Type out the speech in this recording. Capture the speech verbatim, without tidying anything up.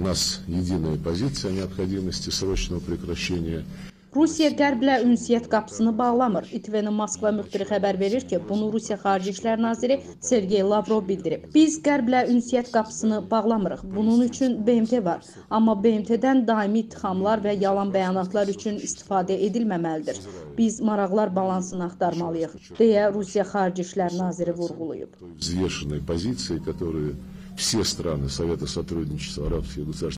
нас единая позиция о необходимости срочного прекращения. Rusiya Qərblə ünsiyyət qapısını bağlamır. İTV-nin Moskva müxbiri xəbər verir ki, bunu Rusiya Xarici İşlər Naziri Sergey Lavrov bildirib. Biz Qərblə ünsiyyət qapısını bağlamırıq. Bunun üçün B M T var. Amma B M T-dən daimi ittihamlar və yalan bəyanatlar üçün istifadə edilməməlidir. Biz maraqlar balansını axtarmalıyıq, deyə Rusiya Xarici İşlər Naziri vurğulayıb. Взвешенные позиции, которые все страны Совета сотрудничества арабских государств